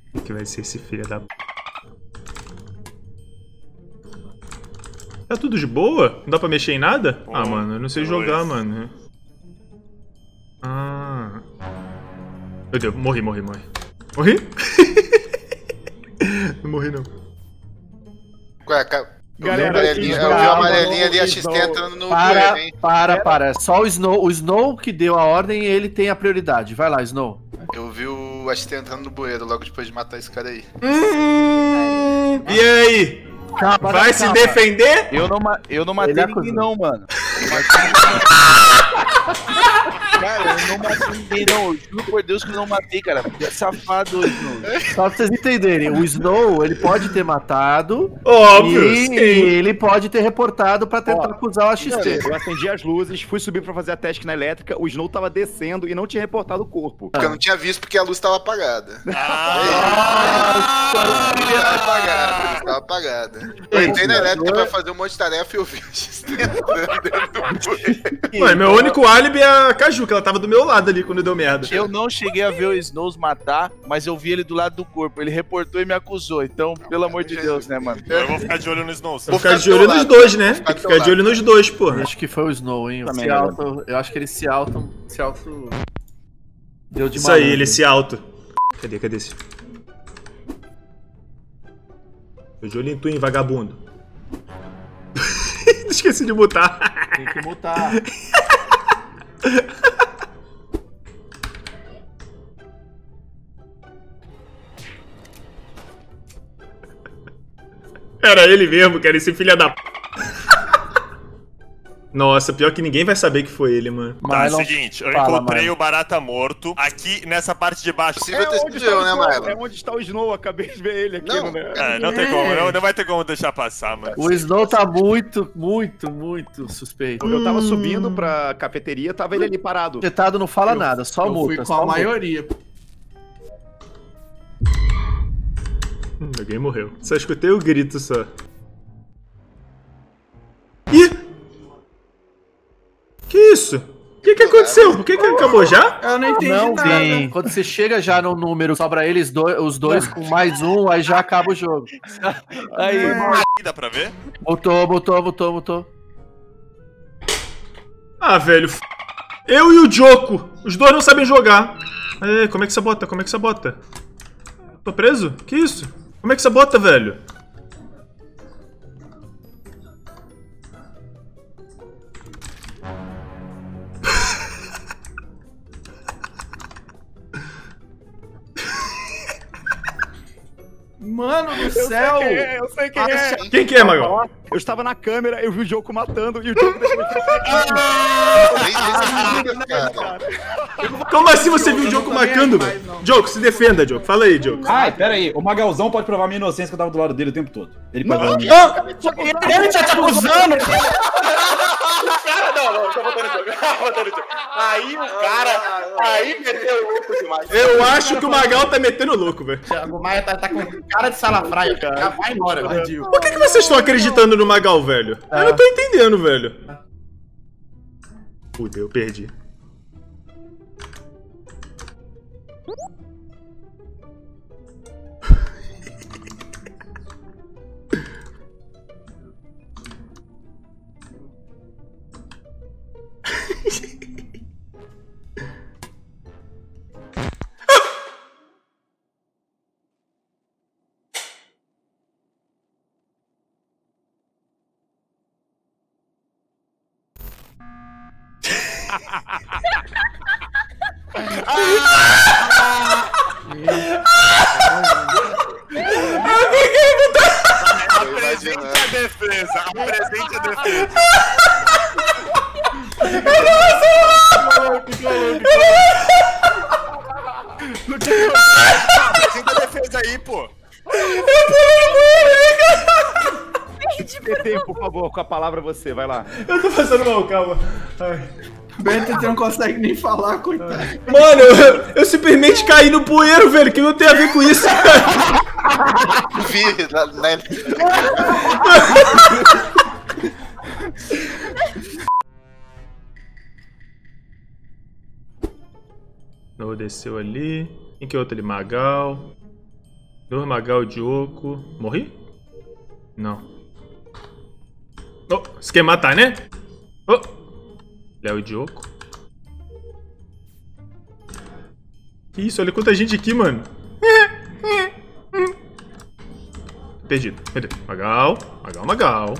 O que vai ser esse filho da... Tá tudo de boa? Não dá pra mexer em nada? Ah, mano, eu não sei jogar, mano. Ah. Meu Deus, morri. Morri? Não morri, não. Ué, Galera, eu vi a amarelinha ali, a XT entrando no bueiro, hein? Para. Só o Snow que deu a ordem e ele tem a prioridade. Vai lá, Snow. Eu vi o XT entrando no bueiro logo depois de matar esse cara aí. E aí? Vai se defender? Eu não matei ninguém não, mano. Cara, eu não matei ninguém não. Eu juro por Deus que eu não matei, cara. É safado, Snow. Só pra vocês entenderem, o Snow, ele pode ter matado. Óbvio, e sim. ele pode ter reportado pra tentar acusar o AXT. Eu acendi as luzes, fui subir pra fazer a task na elétrica, o Snow tava descendo e não tinha reportado o corpo. Porque eu não tinha visto porque a luz tava apagada. Ah! A luz tava apagada. Eu entrei na elétrica pra fazer um monte de tarefa e eu vi o XT entrando dentro do bueiro. Ué, meu único álibi é a Caju, que ela tava do meu lado ali quando deu merda. Eu não cheguei a ver o Snows matar, mas eu vi ele do lado do corpo. Ele reportou e me acusou. Então, pelo amor de Deus, né, mano? Eu vou ficar de olho no Snows. Vou ficar de olho nos dois, né? Tem que ficar de olho nos dois, porra. Acho que foi o Snow, hein? Também, Eu acho que ele se auto... Deu de Isso aí, malandro. ele se auto. Cadê esse? Tô de olho em tu, hein, vagabundo. Esqueci de mutar. Tem que mutar. Era ele mesmo, cara, esse filho da... Nossa, pior que ninguém vai saber que foi ele, mano. Tá, é o Mylon, seguinte, eu fala, encontrei Mylon. o barata morto aqui nessa parte de baixo. Possível ter sido eu, né, Mylon? É onde está o Snow, acabei de ver ele aqui. Não. Não tem como, não vai ter como deixar passar, mano. O Snow tá muito suspeito. Eu tava subindo pra cafeteria, tava ele ali parado. Jetado não fala nada, só Eu multa. fui com só a multa. maioria. Alguém morreu. Só escutei o grito só. Ih! Que isso? O que aconteceu? Por que acabou já? Eu não entendi Não, nada. sim. Quando você chega já no número, sobra eles os dois com mais um, aí já acaba o jogo. Aí, Dá pra ver? Botou. Ah, velho. Eu e o Joko. Os dois não sabem jogar. Aê, como é que você bota? Tô preso? Que isso? Como é que você bota, velho? Mano do céu! Eu sei quem é. Quem que é, Magal? Eu estava na câmera, eu vi o Joko matando e o Joko depois... Cara. Como assim você viu o Joko marcando, mais, velho? não. Joko, se defenda, Joko. Fala aí, Joko. Ai, pera aí. O Magalzão pode provar minha inocência que eu tava do lado dele o tempo todo. Ele pode provar minha... Ele tá te acusando! Não, tô botando o jogo. Aí o cara. Aí meteu o louco demais. Eu acho que o Magal tá metendo louco, velho. Thiago Maia tá com cara de salafraia, cara. Já vai embora, velho. Por que vocês estão acreditando no Magal, velho? Eu não tô entendendo, velho. Puta, eu perdi. Apresente a defesa, apresente a defesa. Apresenta a defesa aí, pô. PT, por favor, com a palavra você, vai lá. Eu tô passando mal, calma. Ai. Bento não consegue nem falar, coitado. Mano, eu simplesmente caí no poeiro, velho, que não tem a ver com isso, cara. Vi, Não desceu ali. Quem que é outro ali? Magal. Dor, Magal, Diogo. Morri? Não. Oh, você quer matar, né? Oh. Léo e Diogo. Que isso? Olha quanta gente aqui, mano. Perdido. Perdido. Magal. Magal, Magal.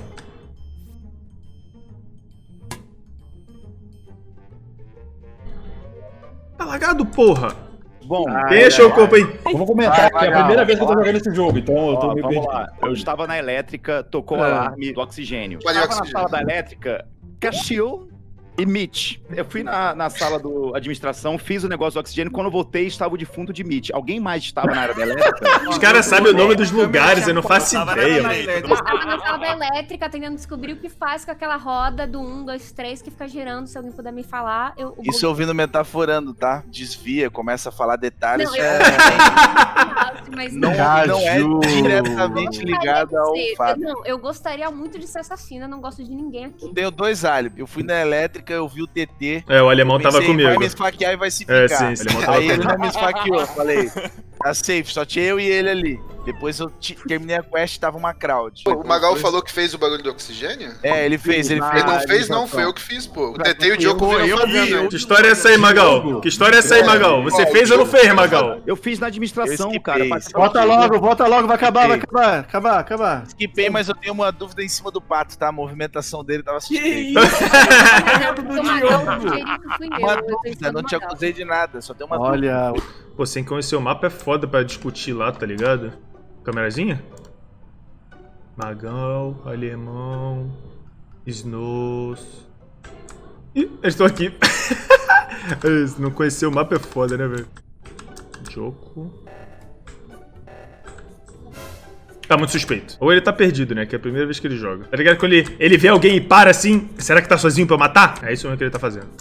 Tá lagado, porra. Bom, Quem achou o corpo aí? Eu vou comentar que é a primeira vez que eu tô jogando esse jogo, então eu tô meio vamos perdido. lá. Eu estava na elétrica, tocou o alarme do oxigênio. Qual é o Estava na oxigênio? sala da elétrica, Caxiu e Mitch. Eu fui na sala do administração, fiz o negócio do oxigênio. Quando eu voltei, estava o defunto de Mitch. Alguém mais estava na área da elétrica? Os caras sabem o nome dos lugares, eu não faço ideia, mano. Eu tava na sala da elétrica tentando descobrir o que faz com aquela roda do 1, 2, 3 que fica girando. Se alguém puder me falar. Isso eu ouvindo metaforando, tá? Desvia, começa a falar detalhes. Não, mas Não é diretamente ligado ao fato. Não, eu gostaria muito de ser assassina, não gosto de ninguém aqui. Tenho 2 álibis. Eu fui na elétrica, eu vi o TT. É, o alemão tava Pensei, comigo. vai me esfaquear e vai se É, ficar. sim, o alemão tava Aí ele comigo. não me esfaqueou. Falei, tá safe, só tinha eu e ele ali. Depois eu terminei a quest e tava uma crowd. O Magal falou que fez o barulho do oxigênio? É, ele fez. Ele não fez, não. Foi eu que fiz, pô. O TT e o Diogo viram fazendo. Que história é essa aí, Magal? Que história é essa aí, Magal? Você fez ou não fez, Magal? Eu fiz na administração, Eu cara. esquipei. Volta logo, vai acabar. Esquipei, mas eu tenho uma dúvida em cima do pato, tá? A movimentação dele tava suspeita. Uma dúvida, não te acusei de nada, só tem uma dúvida. Olha, Pô, sem conhecer o mapa é foda pra discutir lá, tá ligado? Câmerazinha? Magal, alemão, Snows. Ih, eles estão aqui. Não conhecer o mapa é foda, né, velho? Joko. Tá muito suspeito. Ou ele tá perdido, né? Que é a primeira vez que ele joga. Tá ligado? Quando ele vê alguém e para assim, será que tá sozinho pra eu matar? É isso mesmo que ele tá fazendo.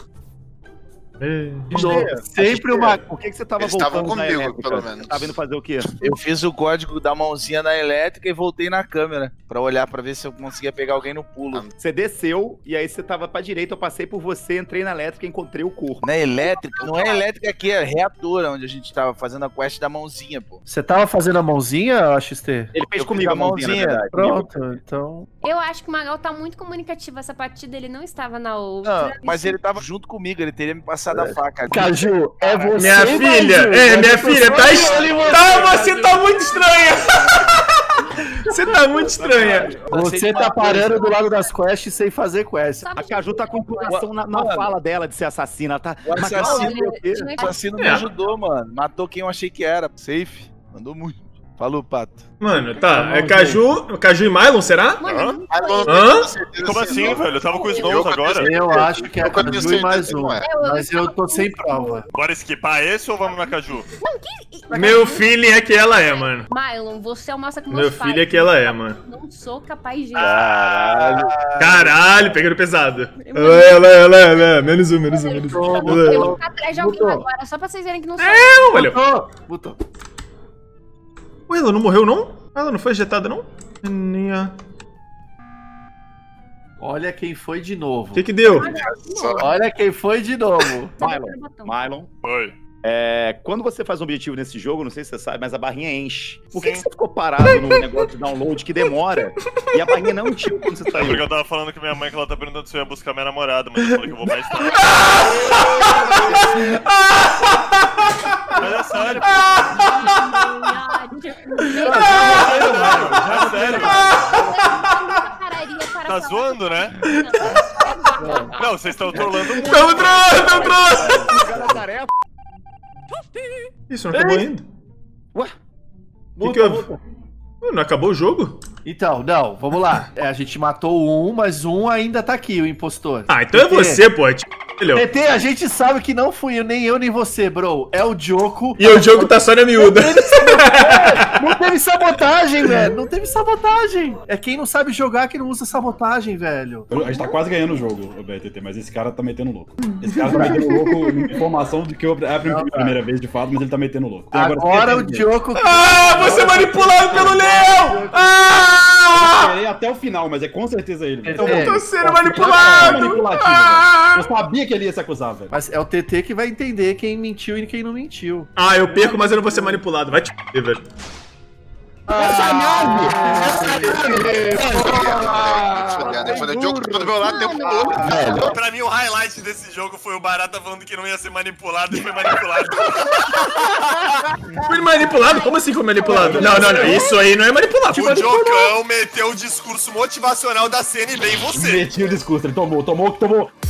sempre uma. Por que você tava Eles estavam voltando na comigo, elétrica? pelo menos. Você tava indo fazer o quê? Eu fiz o código da mãozinha na elétrica e voltei na câmera pra olhar pra ver se eu conseguia pegar alguém no pulo. Você desceu e aí você tava pra direita, eu passei por você, entrei na elétrica e encontrei o corpo. Na elétrica? Não é elétrica aqui, é reatora, onde a gente tava fazendo a quest da mãozinha, pô. Você tava fazendo a mãozinha, XT? Ele fez Eu comigo fiz a mãozinha, na verdade. Pronto, então. Eu acho que o Magal tá muito comunicativo. Essa partida ele não estava na outra. Não, mas ele tava junto comigo, ele teria me passado a faca. Caju, é você. Minha filha, minha filha, você tá muito estranha. Você tá muito estranha. Você tá parando do lado das quests sem fazer quest. Sabe A Caju tá com empolgação na Mano. fala dela de ser assassina. Ela tá. O assassino, Magal, o assassino me ajudou, mano. Matou quem eu achei que era. Safe. Mandou muito. Falou, Pato. Mano, tá. É Caju e Mylon, será? Mano, Hã? Como assim, velho? Eu tava com os Snows agora. Eu acho que é Eu tenho Caju e mais certeza que um. não é. Mas eu tô sem prova. Bora esquipar esse ou vamos na Caju? Meu feeling é que ela é, mano. Mylon, você almoça com Meu meus pais. filho é que ela é, mano. Não sou capaz de. Caralho, pegando pesado. Ela. Menos um. Eu vou ficar atrás de alguém agora, só pra vocês verem que não sou. Não, olha. Botou. Ué, ela não morreu, não? Ela não foi ejetada, não? Menina. Olha quem foi de novo. O que deu? Olha quem foi de novo. Mylon. Oi. Quando você faz um objetivo nesse jogo, não sei se você sabe, mas a barrinha enche. Por que você ficou parado no negócio de download que demora? E a barrinha não encheu quando você É porque saiu? eu tava falando com minha mãe que ela tá perguntando se eu ia buscar minha namorada, mas eu falei que eu vou mais tarde. Mas é sério, pô. Sério. Tá zoando, né? Não, vocês estão trolando muito. Tamo trolando! Isso, não acabou ainda? Ué? Que houve? Não acabou o jogo? Então, não, vamos lá. A gente matou um, mas um ainda tá aqui, o impostor. Ah, então é TT. você, pô. TT, a gente sabe que não fui eu, nem eu, nem você, bro. É o Diogo. E o jogo tá só na miúda. Não teve sabotagem, velho. Não teve sabotagem. É quem não sabe jogar que não usa sabotagem, velho. A gente tá quase ganhando o jogo, o BTT, mas esse cara tá metendo louco. Esse cara tá metendo louco, informação de que é a primeira vez de fato, mas ele tá metendo louco. Tem Agora o Diogo... Você manipulado pelo leão! Eu esperei até o final, mas é com certeza ele. velho. É. Tô sendo manipulado! Manipulativo, velho. Eu sabia que ele ia se acusar, velho. Mas é o TT que vai entender quem mentiu e quem não mentiu. Eu perco, mas eu não vou ser manipulado. Vai te f***, velho. Essa nave! Quando o Diogo tava do meu lado, o tempo todo. Pra mim, o highlight desse jogo foi o Barata falando que não ia ser manipulado e foi manipulado. Foi manipulado? Como assim foi manipulado? Não. Isso aí não é manipulado. O Diocão meteu o discurso motivacional da CNB em você. Meti o discurso, ele tomou.